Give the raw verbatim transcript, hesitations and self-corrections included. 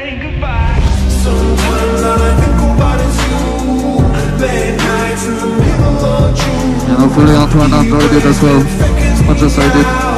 saying goodbye. Sometimes all I think about is you. Late nights in the middle of June. And hopefully Antoine enjoyed it as well, as much as I did.